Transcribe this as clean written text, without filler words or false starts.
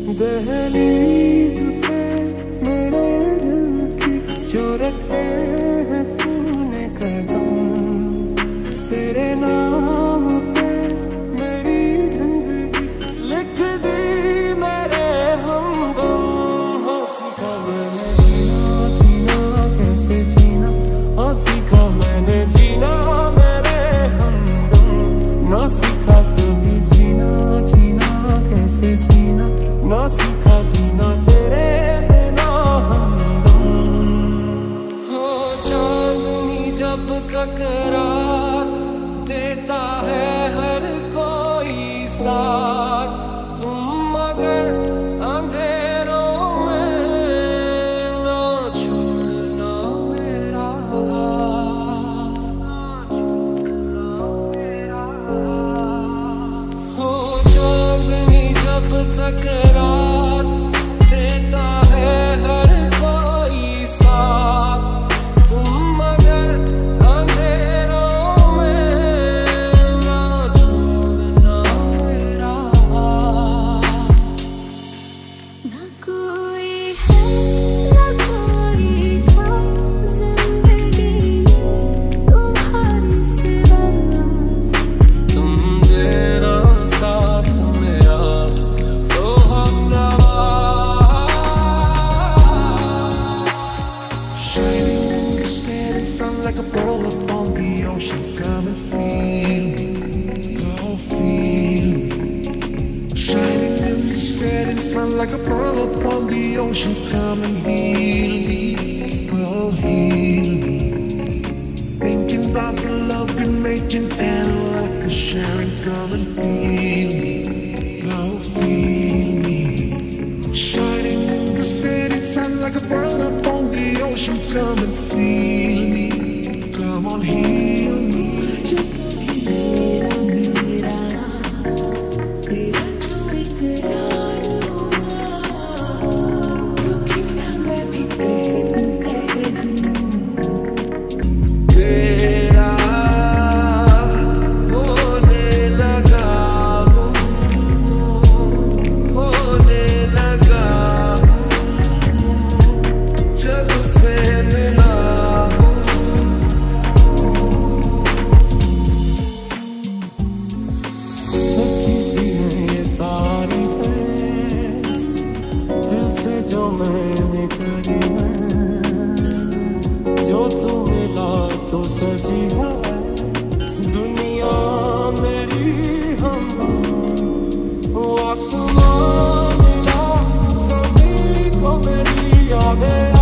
दहलीज पे मेरे दिल की जो रखे हैं तूने कदम, तेरे नाम पे मेरी जिंदगी लिख दी मेरे हमदम। हो सीखा मैंने जीना जीना कैसे जीना, हो सीखा मैंने जीना मेरे हमदम। ना सीखा कभी जीना जीना कैसे जीना, ना सीखा जीना तेरे बिना हमदम। हो चांदनी जब तक रात देता है हर कोई साथ, तुम मगर अंधेरों में ना छोड़ना मेरा हाथ। हो चांदनी जब तक रात देता है हर कोई साथ, तुम मगर अंधेरों में ना छोड़ना मेरा हाथ। ना कोई है ना कोई था जिंदगी में तुम्हारे सिवा, तुम देना साथ मेरा तो हमनवा। Shining in the setting sun like a pearl upon the ocean. Come and feel me, oh feel me. Shining in the setting sun like a pearl upon the ocean. Come and heal me, oh heal me. Thinking about the love you're making and a life you're sharing. Come and feel me, oh feel me. Shining in the setting sun like a pearl upon the ocean. Come and feel me, come on heal me. मेरा मेरा तेरा जो इकरार हुआ, तो क्यों ना मैं भी कह दूं तेरा होने लगा हूँ, होने लगा हूँ, जब से मिला हूँ। सच्ची सी है ये तारीफें दिल से जो मैंने करी है, जो तू मिला तो सजी है दुनिया मेरी हम। आसमां मिला सभी को मेरी यादें